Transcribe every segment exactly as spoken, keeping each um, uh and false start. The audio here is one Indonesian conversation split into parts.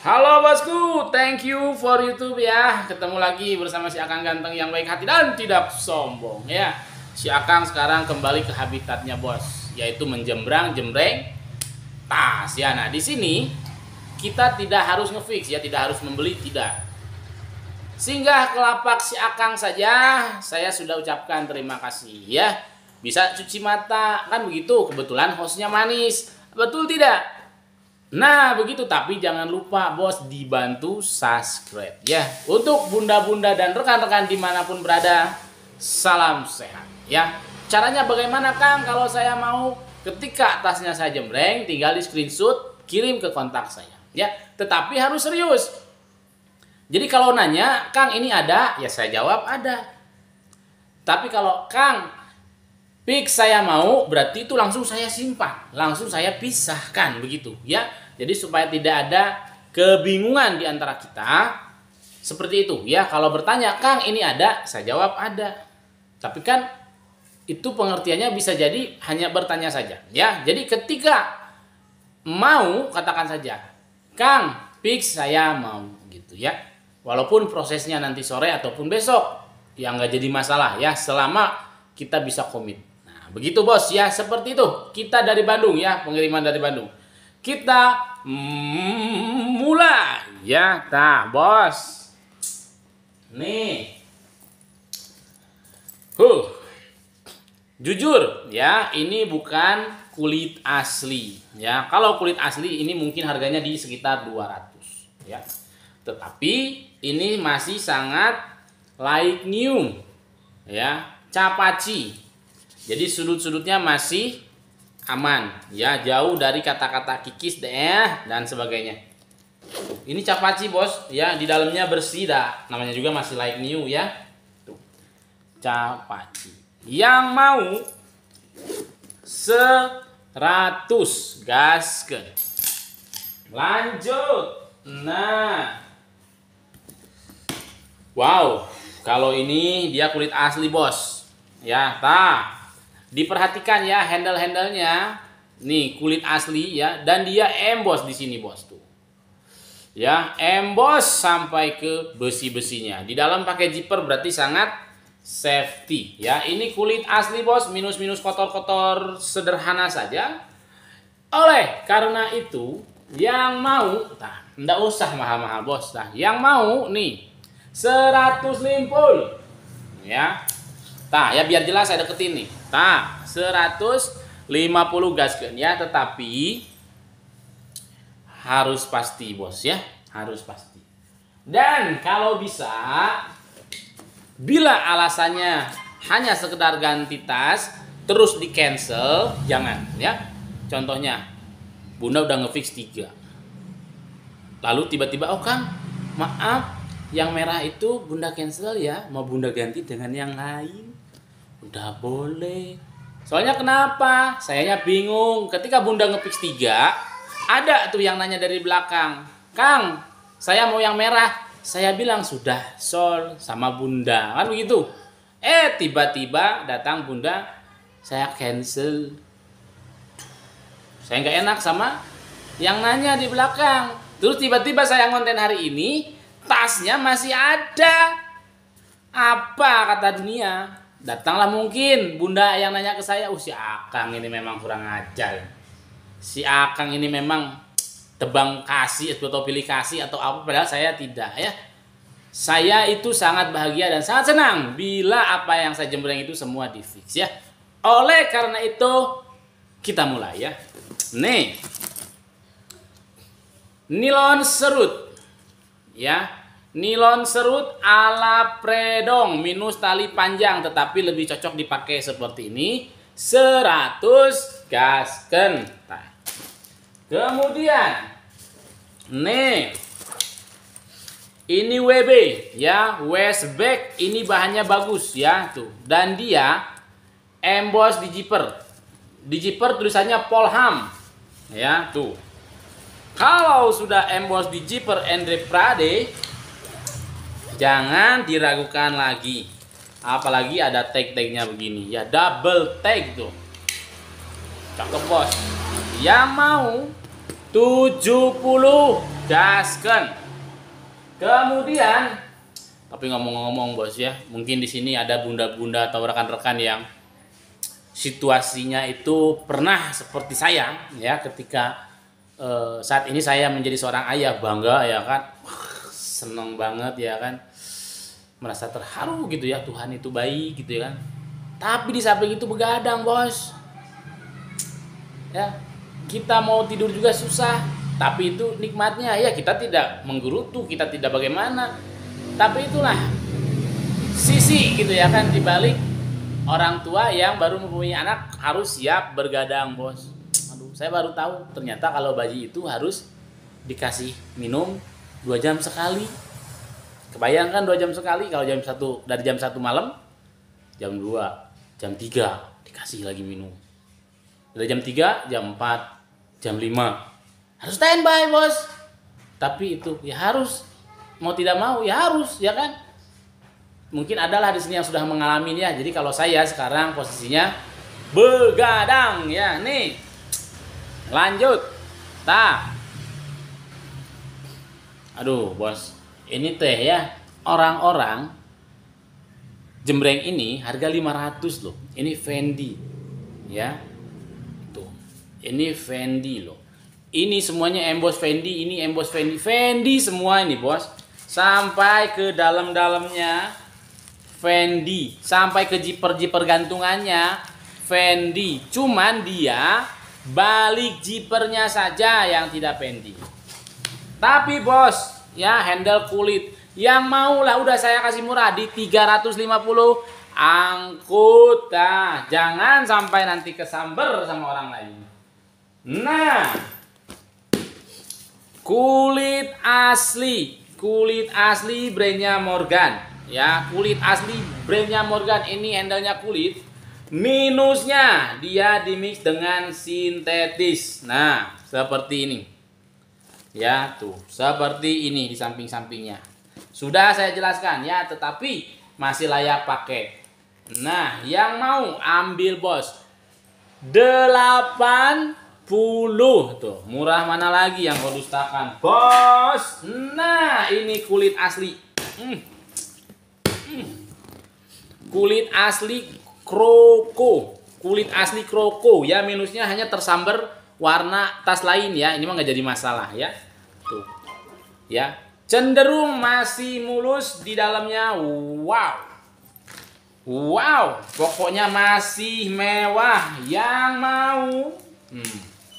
Halo bosku, thank you for YouTube ya. Ketemu lagi bersama si Akang ganteng yang baik hati dan tidak sombong ya. Si Akang sekarang kembali ke habitatnya bos, yaitu menjembrang jembreng tas ya. Nah di sini kita tidak harus ngefix ya, tidak harus membeli, tidak. Singgah ke lapak si Akang saja, saya sudah ucapkan terima kasih ya. Bisa cuci mata kan begitu. Kebetulan hostnya manis, betul tidak? Nah begitu, tapi jangan lupa bos dibantu subscribe ya. Untuk bunda-bunda dan rekan-rekan dimanapun berada, salam sehat ya. Caranya bagaimana Kang? Kalau saya mau ketika tasnya saya jembreng, tinggal di screenshot, kirim ke kontak saya ya. Tetapi harus serius. Jadi kalau nanya, Kang ini ada, ya saya jawab ada. Tapi kalau Kang Pix saya mau, berarti itu langsung saya simpan, langsung saya pisahkan begitu ya. Jadi supaya tidak ada kebingungan di antara kita. Seperti itu ya. Kalau bertanya, Kang ini ada, saya jawab ada. Tapi kan itu pengertiannya bisa jadi hanya bertanya saja ya. Jadi ketika mau katakan saja, Kang Pix saya mau gitu ya. Walaupun prosesnya nanti sore ataupun besok, ya nggak jadi masalah ya, selama kita bisa komit. Begitu bos ya, seperti itu. Kita dari Bandung ya, pengiriman dari Bandung. Kita mm, mulai ya, nah bos. Nih, huh, jujur ya, ini bukan kulit asli ya. Kalau kulit asli ini mungkin harganya di sekitar dua ratus ya. Tetapi ini masih sangat like new ya, capaci. Jadi sudut-sudutnya masih aman ya, jauh dari kata-kata kikis deh dan sebagainya. Ini capaci bos ya, di dalamnya bersih dah, namanya juga masih like new ya. Tuh, capaci. Yang mau seratus gaskeun. Lanjut. Nah, wow, kalau ini dia kulit asli bos ya. Tah, diperhatikan ya handle-handlenya, nih kulit asli ya, dan dia emboss di sini bos tuh, ya emboss sampai ke besi-besinya. Di dalam pakai zipper berarti sangat safety ya. Ini kulit asli bos, minus-minus kotor-kotor sederhana saja. Oleh karena itu, yang mau, nah, ndak usah mahal-mahal bos, nah yang mau nih seratus limpul ya. Nah ya biar jelas saya deketin nih. Nah, seratus lima puluh gaskeun ya, tetapi harus pasti bos ya, harus pasti. Dan kalau bisa, bila alasannya hanya sekedar ganti tas terus di cancel, jangan ya. Contohnya, bunda udah ngefix tiga, lalu tiba-tiba, oh Kang maaf, yang merah itu bunda cancel ya, mau bunda ganti dengan yang lain. Udah boleh. Soalnya kenapa? Sayanya bingung. Ketika bunda ngepix tiga, ada tuh yang nanya dari belakang, Kang, saya mau yang merah. Saya bilang sudah sold sama bunda, kan begitu. Eh tiba-tiba datang bunda, saya cancel. Saya nggak enak sama yang nanya di belakang. Terus tiba-tiba saya ngonten hari ini, tasnya masih ada. Apa kata dunia? Datanglah mungkin bunda yang nanya ke saya, oh si Akang ini memang kurang ajar. Si Akang ini memang tebang kasih atau pilih kasih atau apa, padahal saya tidak ya. Saya itu sangat bahagia dan sangat senang bila apa yang saya jembreng itu semua di fix ya. Oleh karena itu kita mulai ya. Nih, nilon serut ya. Nilon serut ala predong minus tali panjang, tetapi lebih cocok dipakai seperti ini, seratus gaskeun. Nah, kemudian nih ini W B ya, waist bag, ini bahannya bagus ya tuh, dan dia emboss di zipper. Di zipper tulisannya Polham ya tuh. Kalau sudah emboss di zipper Andre Prade, jangan diragukan lagi. Apalagi ada tag-tagnya begini ya, double tag tuh. Cakep bos. Yang mau tujuh puluh gasken. Kemudian, tapi ngomong-ngomong bos ya, mungkin di sini ada bunda-bunda atau rekan-rekan yang situasinya itu pernah seperti saya ya, ketika eh, saat ini saya menjadi seorang ayah, bangga ya kan, seneng banget ya kan, merasa terharu gitu ya, Tuhan itu baik gitu ya kan. Tapi di samping itu begadang bos, ya kita mau tidur juga susah. Tapi itu nikmatnya ya, kita tidak menggerutu, kita tidak bagaimana. Tapi itulah sisi gitu ya kan, dibalik orang tua yang baru mempunyai anak harus siap bergadang bos. Aduh, saya baru tahu ternyata kalau bayi itu harus dikasih minum dua jam sekali. Kebayangkan dua jam sekali, kalau jam satu, dari jam satu malam, jam dua, jam tiga dikasih lagi minum. Dari jam tiga, jam empat, jam lima harus standby bos. Tapi itu ya harus, mau tidak mau ya harus ya kan. Mungkin adalah di sini yang sudah mengalaminya. Jadi kalau saya sekarang posisinya begadang ya nih. Lanjut. Tah. Aduh bos, ini teh ya, orang-orang jembreng ini harga lima ratus loh. Ini Fendi. Ya. Tuh. Ini Fendi loh. Ini semuanya emboss Fendi, ini emboss Fendi. Fendi semua ini bos. Sampai ke dalam-dalamnya Fendi, sampai ke jiper-jiper gantungannya Fendi. Cuman dia balik jipernya saja yang tidak Fendi. Tapi bos, ya handle kulit. Yang mau lah udah saya kasih murah di tiga ratus lima puluh. Angkut dah. Jangan sampai nanti kesamber sama orang lain. Nah, kulit asli, kulit asli brandnya Morgan. Ya, kulit asli brandnya Morgan. Ini handle-nya kulit. Minusnya dia dimix dengan sintetis. Nah, seperti ini. Ya, tuh, seperti ini di samping-sampingnya. Sudah saya jelaskan ya, tetapi masih layak pakai. Nah, yang mau ambil bos. delapan puluh tuh. Murah mana lagi yang kau dustakan, bos? Nah, ini kulit asli. Hmm. Kulit asli kroko, kulit asli kroko ya, minusnya hanya tersambar warna tas lain ya, ini mah nggak jadi masalah ya. Tuh ya, cenderung masih mulus di dalamnya. Wow, wow, pokoknya masih mewah. Yang mau hmm.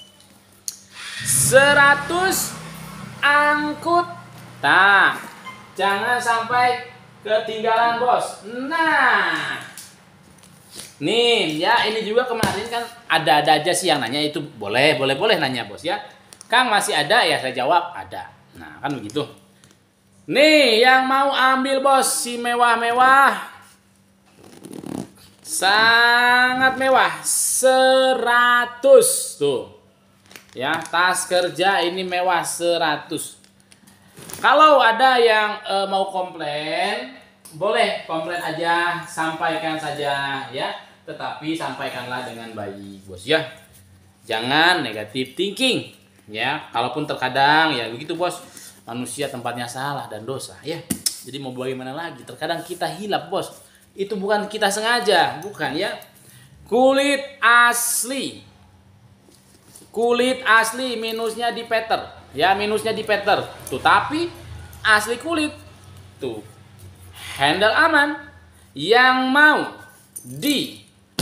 seratus angkut, tak, jangan sampai ketinggalan bos. Nah, nih ya, ini juga kemarin kan ada-ada aja sih yang nanya, itu boleh boleh boleh nanya bos ya. Kang masih ada ya, saya jawab ada. Nah kan begitu. Nih yang mau ambil bos, si mewah-mewah, sangat mewah, seratus tuh ya, tas kerja ini mewah seratus. Kalau ada yang e, mau komplain, boleh komplain aja, sampaikan saja ya. Tetapi sampaikanlah dengan baik bos ya. Jangan negatif thinking ya. Kalaupun terkadang ya begitu bos, manusia tempatnya salah dan dosa ya. Jadi mau bagaimana lagi? Terkadang kita hilap bos. Itu bukan kita sengaja, bukan ya. Kulit asli, kulit asli minusnya di Peter. Ya, minusnya di Peter tuh, tapi asli kulit tuh, handle aman. Yang mau di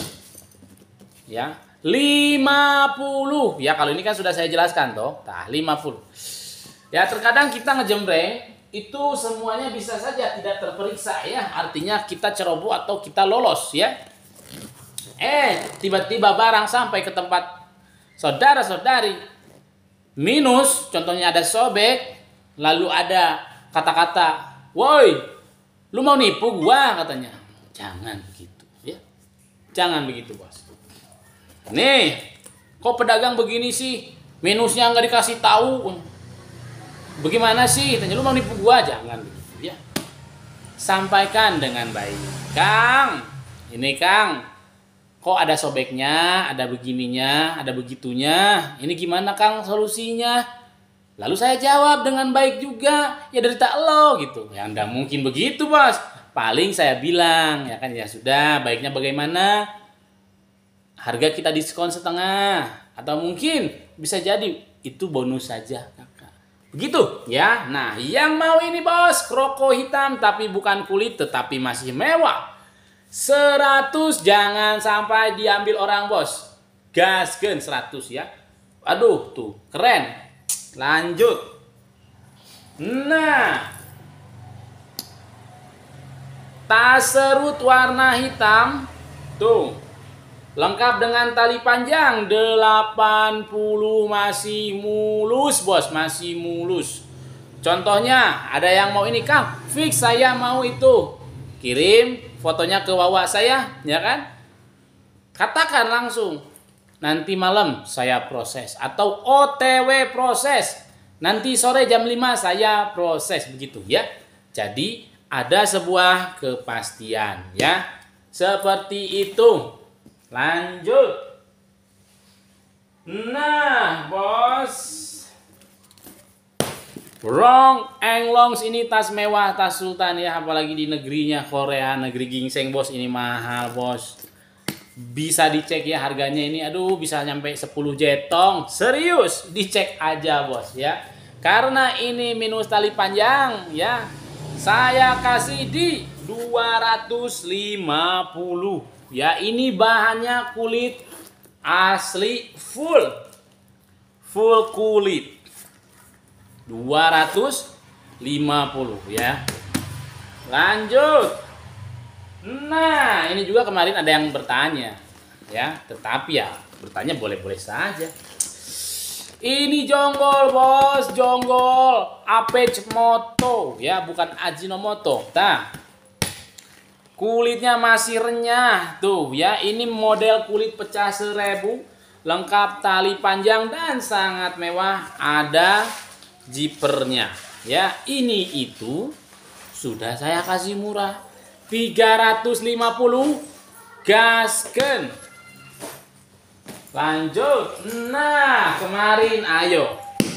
ya lima puluh ya, kalau ini kan sudah saya jelaskan toh, tah lima puluh ya. Terkadang kita ngejembreng itu semuanya bisa saja tidak terperiksa ya, artinya kita ceroboh atau kita lolos ya, eh tiba-tiba barang sampai ke tempat saudara-saudari minus, contohnya ada sobek, lalu ada kata-kata, woi, lu mau nipu gua katanya. Jangan begitu ya, jangan begitu bos. Nih, kok pedagang begini sih, minusnya nggak dikasih tahu, bagaimana sih? Tanya, lu mau nipu gua? Jangan begitu ya, sampaikan dengan baik. Kang, ini Kang, kok ada sobeknya, ada begininya, ada begitunya. Ini gimana Kang solusinya? Lalu saya jawab dengan baik juga, ya derita lo gitu. Ya nggak mungkin begitu bos. Paling saya bilang, ya kan ya sudah, baiknya bagaimana? Harga kita diskon setengah. Atau mungkin bisa jadi itu bonus saja kakak. Begitu ya. Nah yang mau ini bos, kroko hitam tapi bukan kulit tetapi masih mewah. Seratus jangan sampai diambil orang bos. Gaskeun seratus ya. Aduh tuh keren. Lanjut. Nah, tas serut warna hitam tuh lengkap dengan tali panjang delapan puluh, masih mulus bos, masih mulus. Contohnya ada yang mau ini Kang, fix saya mau itu. Kirim fotonya ke wawa saya, ya kan? Katakan langsung. Nanti malam saya proses atau O T W proses. Nanti sore jam lima saya proses begitu ya. Jadi ada sebuah kepastian ya. Seperti itu. Lanjut. Nah, bos. Rong Englongs ini tas mewah, tas sultan ya, apalagi di negerinya Korea, negeri gingseng bos, ini mahal bos. Bisa dicek ya harganya ini, aduh bisa nyampe sepuluh jetong. Serius, dicek aja bos ya. Karena ini minus tali panjang ya. Saya kasih di dua ratus lima puluh. Ya, ini bahannya kulit asli full. Full kulit. dua ratus lima puluh ya. Lanjut. Nah, ini juga kemarin ada yang bertanya, ya. Tetapi ya, bertanya boleh-boleh saja. Ini jonggol, bos, jonggol. Apex Moto, ya, bukan Ajinomoto. Nah, kulitnya masih renyah, tuh, ya. Ini model kulit pecah seribu, lengkap tali panjang dan sangat mewah. Ada zippernya, ya. Ini itu sudah saya kasih murah. tiga ratus lima puluh gasken. Lanjut. Nah, kemarin ayo.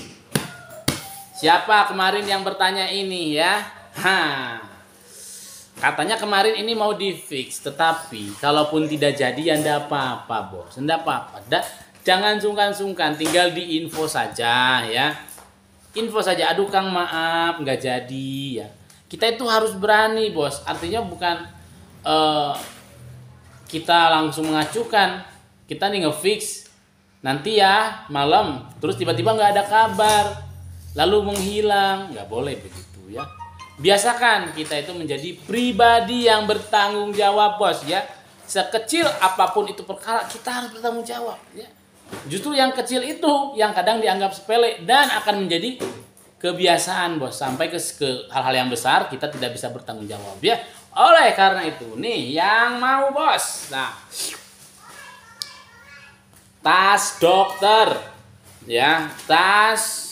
Siapa kemarin yang bertanya ini ya? Ha. Katanya kemarin ini mau di fix, tetapi kalaupun tidak jadi ya enggak apa-apa, bos. Enggak apa-apa. Jangan sungkan-sungkan, tinggal di info saja ya. Info saja, aduh Kang maaf nggak jadi ya. Kita itu harus berani bos, artinya bukan uh, kita langsung mengacukan, kita nih ngefix, nanti ya malam, terus tiba-tiba nggak ada kabar, lalu menghilang, nggak boleh begitu ya. Biasakan kita itu menjadi pribadi yang bertanggung jawab bos ya. Sekecil apapun itu perkara, kita harus bertanggung jawab ya. Justru yang kecil itu yang kadang dianggap sepele dan akan menjadi kebiasaan bos, sampai ke, ke hal-hal yang besar kita tidak bisa bertanggung jawab ya. Oleh karena itu nih yang mau bos, nah tas dokter ya, tas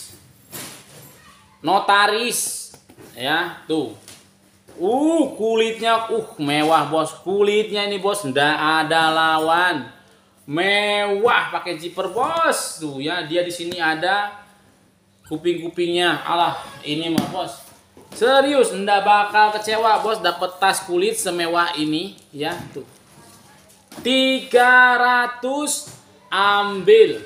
notaris ya, tuh uh kulitnya uh mewah bos, kulitnya ini bos ndak ada lawan, mewah, pakai zipper bos, tuh ya, dia di sini ada kuping-kupingnya. Alah, ini mah bos serius ndak bakal kecewa bos, dapat tas kulit semewah ini ya. Tuh tiga ratus ambil.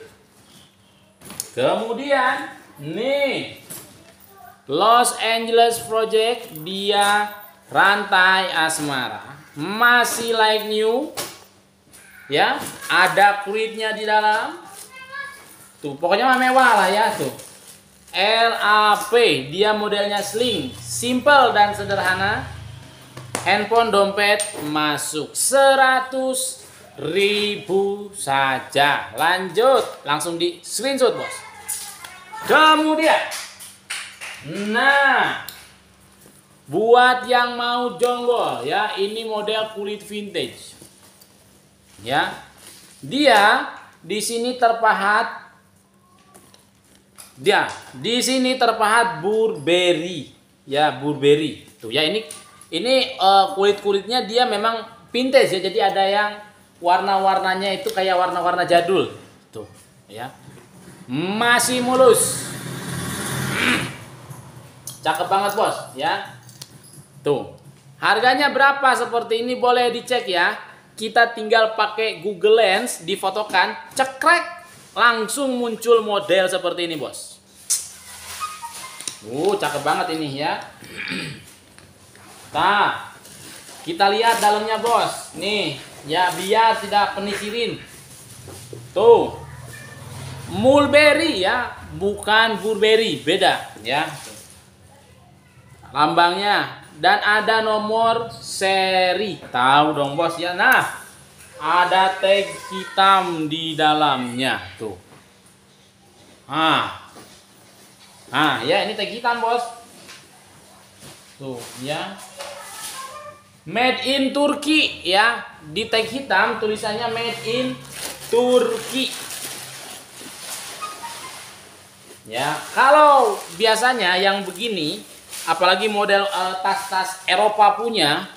Kemudian nih Los Angeles Project, dia rantai asmara, masih like new ya, ada kulitnya di dalam tuh, pokoknya mah mewah lah ya. Tuh L A P, dia modelnya sling, simple dan sederhana. Handphone, dompet masuk, seratus ribu saja. Lanjut, langsung di screenshot bos. Kemudian, nah, buat yang mau jonggol ya, ini model kulit vintage. Ya, dia di sini terpahat. Dia di sini terpahat Burberry ya, Burberry tuh ya. Ini ini uh, kulit kulitnya dia memang vintage ya, jadi ada yang warna-warnanya itu kayak warna-warna jadul tuh ya, masih mulus. Cakep banget bos ya. Tuh. Harganya berapa seperti ini boleh dicek ya. Kita tinggal pakai Google Lens, difotokan, cekrek, langsung muncul model seperti ini bos. Uh, cakep banget ini ya. Nah, kita lihat dalamnya bos. Nih, ya biar tidak penisirin. Tuh. Mulberry ya, bukan Burberry, beda ya. Lambangnya dan ada nomor seri. Tahu dong bos ya. Nah, ada tag hitam di dalamnya tuh. Ah. Nah, ya ini tag hitam bos. Tuh ya. Made in Turki ya. Di tag hitam tulisannya made in Turki. Ya, kalau biasanya yang begini, apalagi model tas-tas uh, Eropa punya,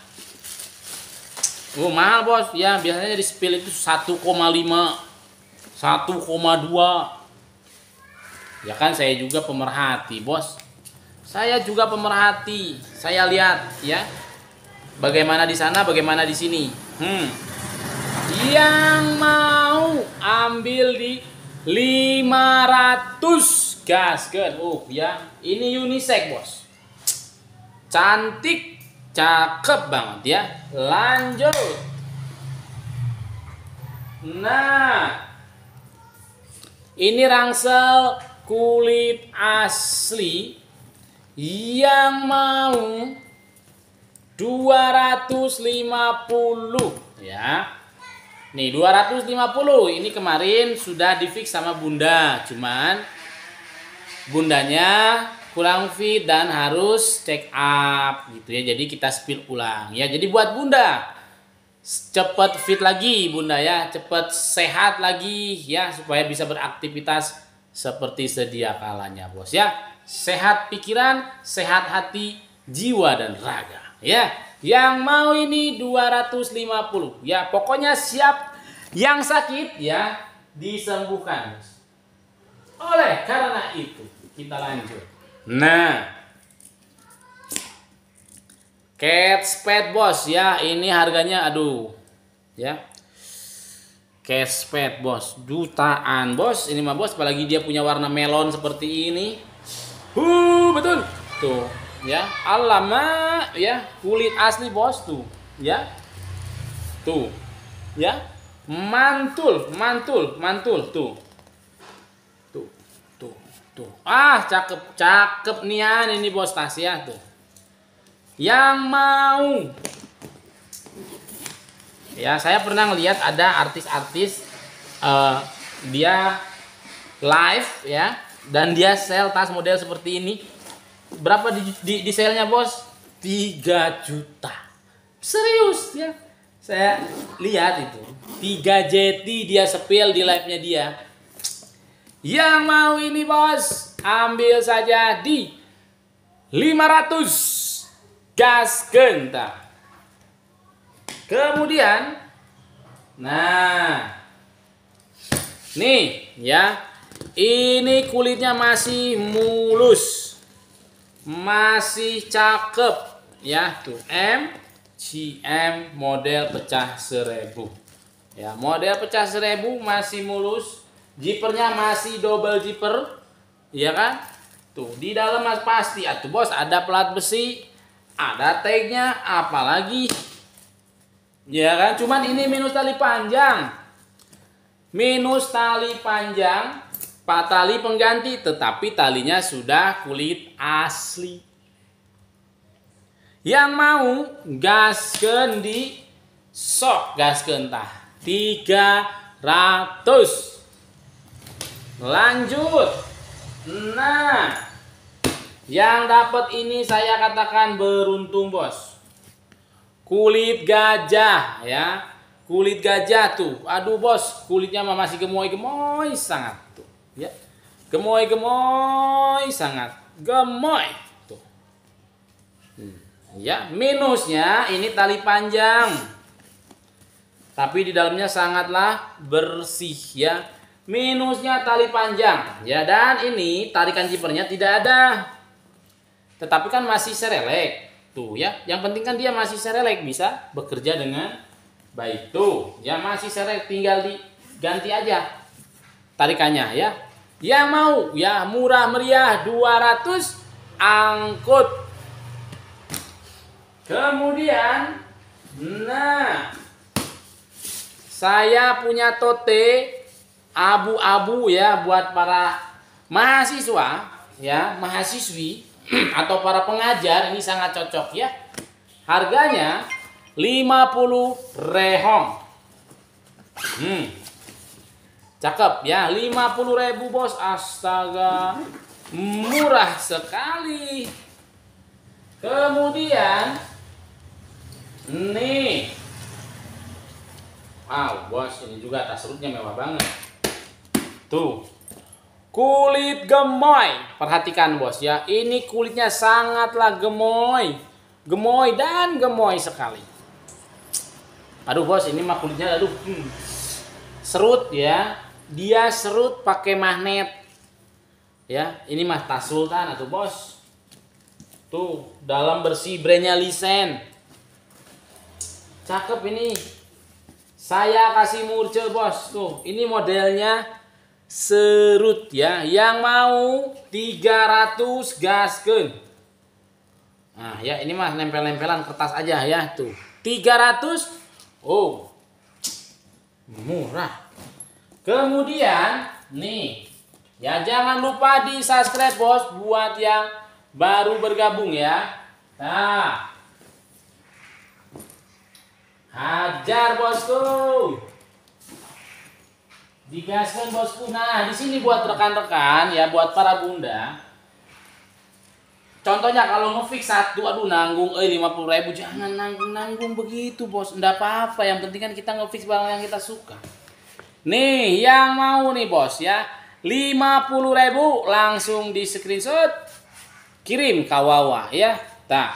oh mahal bos ya. Biasanya di spill itu satu koma lima, satu koma dua. Ya kan saya juga pemerhati bos. Saya juga pemerhati. Saya lihat ya, bagaimana di sana, bagaimana di sini. Hmm. Yang mau ambil di lima ratus gaskeun. Uh ya, ini unisex bos. Cantik, cakep banget ya. Lanjut. Nah, ini rangsel kulit asli yang mau dua ratus lima puluh ya. Nih dua ratus lima puluh. Ini kemarin sudah di fix sama bunda, cuman bundanya kurang fit dan harus check up gitu ya. Jadi kita spill ulang ya. Jadi buat bunda cepet fit lagi bunda ya, cepet sehat lagi ya, supaya bisa beraktivitas seperti sedia kalanya bos ya. Sehat pikiran, sehat hati, jiwa dan raga ya. Yang mau ini dua ratus lima puluh ya. Pokoknya siap yang sakit ya disembuhkan. Oleh karena itu kita lanjut. Nah, Kate Spade bos ya, ini harganya aduh ya. Kate Spade bos, jutaan bos. Ini mah bos, apalagi dia punya warna melon seperti ini. Huh, betul. Tuh, ya. Alamak ya, kulit asli bos tuh, ya. Tuh. Ya. Mantul, mantul, mantul tuh. Tuh. Ah, cakep, cakep nian ini bos tas ya tuh. Yang mau. Ya, saya pernah ngelihat ada artis-artis uh, dia live ya, dan dia sell tas model seperti ini. Berapa di di, di sale-nya, bos? tiga juta. Serius ya. Saya lihat itu. tiga jeti dia sepil di live-nya dia. Yang mau ini bos, ambil saja di lima ratus gas genta. Kemudian, nah, nih ya, ini kulitnya masih mulus, masih cakep ya tuh. M G M model pecah seribu ya, model pecah seribu masih mulus. Zippernya masih double zipper, ya kan? Tuh di dalam mas pasti, atuh bos, ada plat besi, ada tagnya, apalagi, ya kan? Cuman ini minus tali panjang, minus tali panjang, pak tali pengganti, tetapi talinya sudah kulit asli. Yang mau gaskeun di sok gaskeun tah tiga ratus. Lanjut. Nah, yang dapat ini saya katakan beruntung bos. Kulit gajah ya, kulit gajah tuh. Aduh bos, kulitnya masih gemoy-gemoy sangat tuh ya, gemoy-gemoy sangat, gemoy tuh. Hmm. Ya, minusnya ini tali panjang, tapi di dalamnya sangatlah bersih ya. Minusnya tali panjang ya, dan ini tarikan zippernya tidak ada. tetapi kan masih serelek tuh ya. Yang penting kan dia masih serelek, bisa bekerja dengan baik tuh ya, masih serelek, tinggal diganti aja tarikannya ya. Yang mau ya murah meriah dua ratus angkut. Kemudian nah saya punya tote abu-abu ya buat para mahasiswa ya, mahasiswi atau para pengajar, ini sangat cocok ya. Harganya lima puluh rehong. Hmm. Cakep ya, lima puluh ribu bos. Astaga, murah sekali. Kemudian nih, wow bos, ini juga tas serutnya mewah banget. Tuh, kulit gemoy. Perhatikan bos ya, ini kulitnya sangatlah gemoy, gemoy dan gemoy sekali. Aduh bos, ini mah kulitnya aduh hmm, serut ya. Dia serut pakai magnet ya. Ini mah tas sultan atau bos. Tuh, dalam bersih, brandnya Lisen. Cakep ini. Saya kasih murce bos. Tuh, ini modelnya serut ya. Yang mau tiga ratus gaskeun. Nah, ya ini mah nempel-nempelan kertas aja ya tuh. tiga ratus. Oh. Murah. Kemudian nih, ya jangan lupa di subscribe bos buat yang baru bergabung ya. Nah, hajar bosku, digaskan bosku. Nah di sini buat rekan-rekan ya, buat para bunda. Contohnya kalau ngefix satu, aduh nanggung, eh lima puluh ribu, jangan nanggung-nanggung begitu bos. Nggak apa-apa, yang penting kan kita ngefix barang yang kita suka. Nih, yang mau nih bos ya, lima puluh ribu langsung di screenshot, kirim ke Wawa ya. Tah,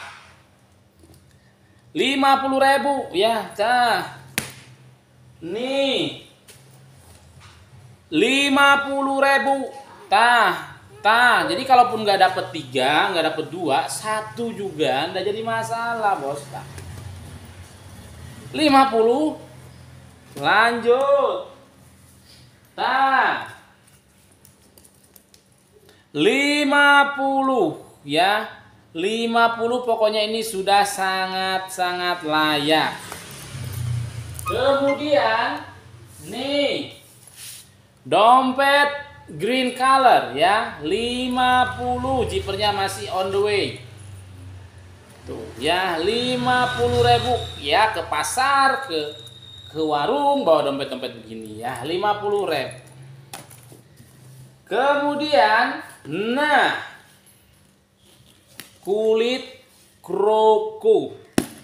lima puluh ribu ya, tah. Nih, lima puluh ribu, tah, tah. Jadi kalaupun nggak dapet tiga, nggak dapet dua, satu juga nggak jadi masalah bos. Tah, lima puluh, lanjut. Nah, lima puluh ya, lima puluh pokoknya ini sudah sangat-sangat layak. Kemudian nih, dompet green color ya, lima puluh, zippernya masih on the way. Tuh ya, lima puluh ribu ya, ke pasar, ke ke warung bawa dompet-dompet begini ya, lima puluh ribu. Kemudian nah, kulit kroko,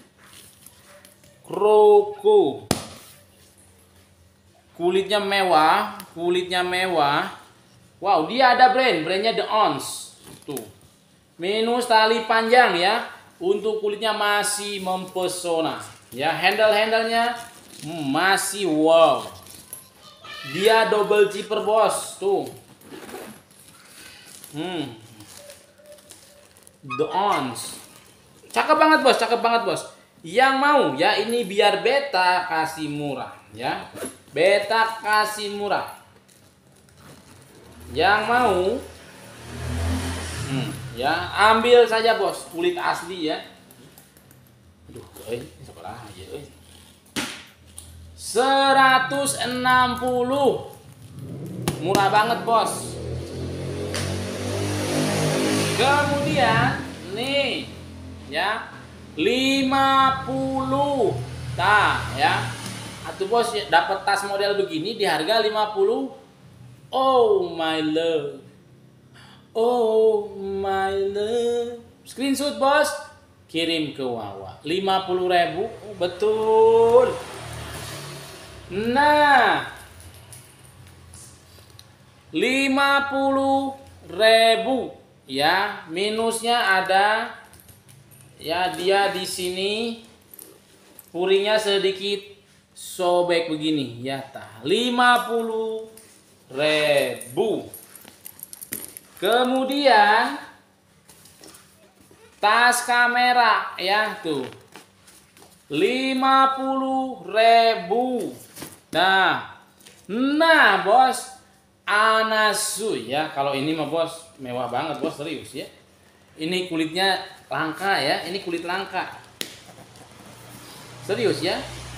kroko kulitnya mewah, kulitnya mewah. Wow, dia ada brand, brandnya The Ons. Tuh, minus tali panjang ya, untuk kulitnya masih mempesona ya. Handle-handlenya Hmm, masih wow. Dia double zipper bos tuh. Hmm. The Ons. Cakep banget bos, cakep banget bos. Yang mau ya, ini biar beta kasih murah ya. Beta kasih murah. Yang mau hmm, ya ambil saja bos, kulit asli ya. Aduh, eh sekolah aja eh. seratus enam puluh, murah banget bos. Kemudian nih ya, lima puluh. Tah ya, atuh bos dapat tas model begini di harga lima puluh. Oh my love, oh my love. Screenshot bos, kirim ke Wawa. Lima puluh ribu, betul. Nah, lima puluh ribu ya, minusnya ada ya, dia di sini puringnya sedikit sobek begini ya, tah lima puluh ribu. Kemudian Tas kamera ya tuh lima puluh ribu. Nah, nah bos, Anasu ya. Kalau ini mah bos mewah banget bos, serius ya. Ini kulitnya langka ya, ini kulit langka. Serius ya.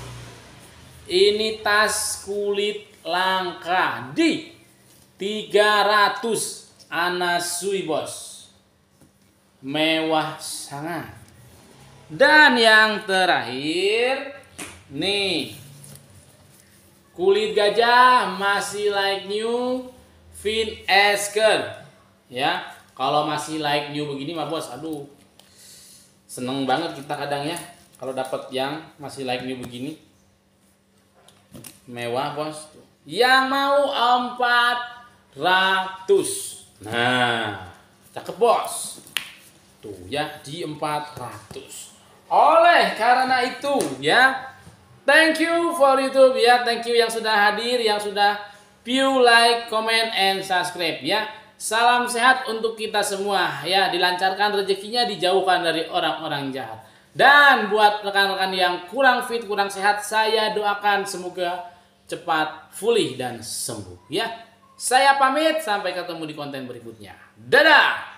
Ini tas kulit langka di tiga ratus Anasui bos. Mewah sangat. Dan yang terakhir nih, kulit gajah masih like new, Fin Esker ya. Kalau masih like new begini mah bos, aduh seneng banget kita kadang ya kalau dapat yang masih like new begini. Mewah bos. Yang mau empat ratus. Nah, cakep bos. Tuh ya, di empat ratus. Oleh karena itu ya, thank you for YouTube ya. Thank you yang sudah hadir, yang sudah view, like, comment, and subscribe ya. Salam sehat untuk kita semua ya. Dilancarkan rezekinya, dijauhkan dari orang-orang jahat. Dan buat rekan-rekan yang kurang fit, kurang sehat, saya doakan semoga cepat pulih dan sembuh ya. Saya pamit, sampai ketemu di konten berikutnya. Dadah.